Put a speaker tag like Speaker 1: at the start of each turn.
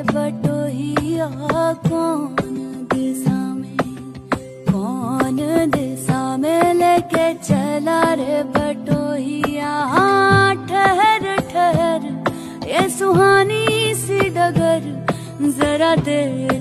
Speaker 1: बटोहिया कौन दिशा में लेके चला रे बटोहिया। हाँ ठहर ठहर ये सुहानी सी डगर जरा देर